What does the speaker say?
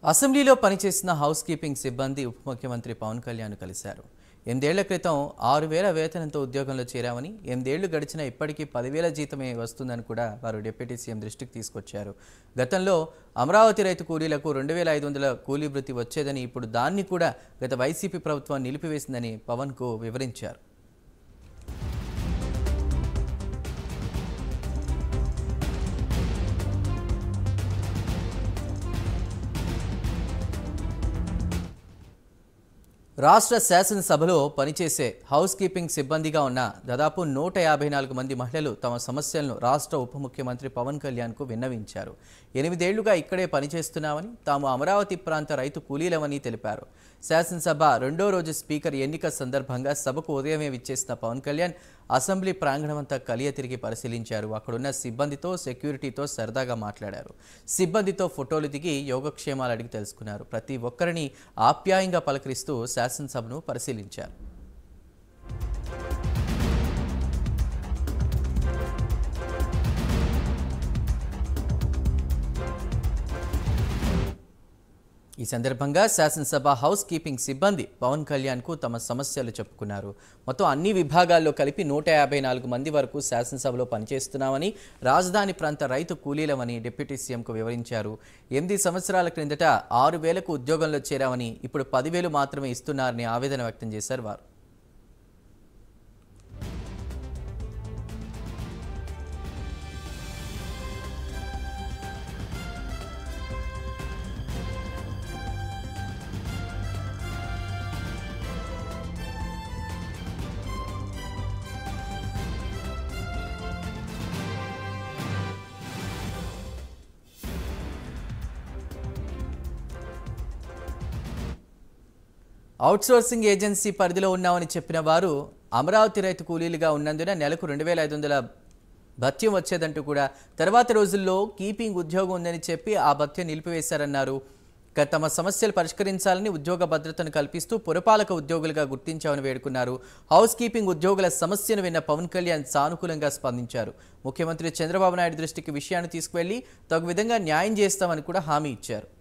అసెంబ్లీలో పనిచేసిన house keeping సిబ్బంది ఉప ముఖ్యమంత్రి పవన్ కళ్యాణ్ కలిశారు. 8 ఏళ్ల క్రితం 6,000 వేతనంతో ఉద్యోగంలో చేరామని, 8 ఏళ్లు గడిచినా ఇప్పటికీ 10,000 జీతమే వస్తుందని కూడా వారు డిప్యూటీ సీఎం దృష్టికి తీసుకొచ్చారు. గతంలో అమరావతి రైతు కూలీలకు 2,500 కూలీ భృతి వచ్చేదని, ఇప్పుడు దాన్ని కూడా గత వైసీపీ ప్రభుత్వం నిలిపివేసిందని పవన్కు వివరించారు. రాష్ట్ర శాసనసభలో పనిచేసే హౌస్ కీపింగ్ సిబ్బందిగా ఉన్న దాదాపు 154 మంది మహిళలు తమ సమస్యలను రాష్ట్ర ఉప ముఖ్యమంత్రి పవన్ కళ్యాణ్కు విన్నవించారు. 8 ఏళ్లుగా ఇక్కడే పనిచేస్తున్నామని, తాము అమరావతి ప్రాంత రైతు కూలీలమని తెలిపారు. శాసనసభ రెండో రోజు స్పీకర్ ఎన్నిక సందర్భంగా సభకు ఉదయమే విచ్చేసిన పవన్ కళ్యాణ్ అసెంబ్లీ ప్రాంగణమంతా కలియ తిరిగి పరిశీలించారు. అక్కడున్న సిబ్బందితో, సెక్యూరిటీతో సరదాగా మాట్లాడారు. సిబ్బందితో ఫోటోలు దిగి యోగక్షేమాలు అడిగి తెలుసుకున్నారు. ప్రతి ఒక్కరిని ఆప్యాయంగా పలకరిస్తూ శాసనసభను పరిశీలించారు. ఈ సందర్భంగా శాసనసభ హౌస్ కీపింగ్ సిబ్బంది పవన్ కళ్యాణ్కు తమ సమస్యలు చెప్పుకున్నారు. మొత్తం అన్ని విభాగాల్లో కలిపి 154 మంది వరకు శాసనసభలో పనిచేస్తున్నామని, రాజధాని ప్రాంత రైతు కూలీలమని డిప్యూటీ సీఎంకు వివరించారు. 8 సంవత్సరాల క్రిందట 6,000కు ఉద్యోగంలో చేరామని, ఇప్పుడు 10,000 మాత్రమే ఇస్తున్నారని ఆవేదన వ్యక్తం చేశారు వారు. అవుట్సోర్సింగ్ ఏజెన్సీ పరిధిలో ఉన్నామని చెప్పిన వారు అమరావతి రైతు కూలీలుగా ఉన్నందున నెలకు 2,500 భత్యం వచ్చేదంటూ కూడా తర్వాత రోజుల్లో కీపింగ్ ఉద్యోగం ఉందని చెప్పి ఆ భత్యం నిలిపివేశారన్నారు. తమ సమస్యలు పరిష్కరించాలని, ఉద్యోగ భద్రతను కల్పిస్తూ పురపాలక ఉద్యోగులుగా గుర్తించామని వేడుకున్నారు. హౌస్ కీపింగ్ ఉద్యోగుల సమస్యను విన్న పవన్ కళ్యాణ్ సానుకూలంగా స్పందించారు. ముఖ్యమంత్రి చంద్రబాబు నాయుడు దృష్టికి విషయాన్ని తీసుకువెళ్లి తగు విధంగా న్యాయం చేస్తామని కూడా హామీ ఇచ్చారు.